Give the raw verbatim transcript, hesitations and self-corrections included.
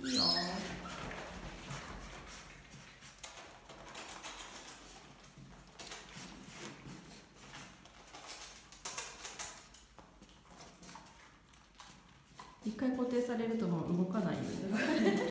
いいよ。一回固定されるともう動かないよね。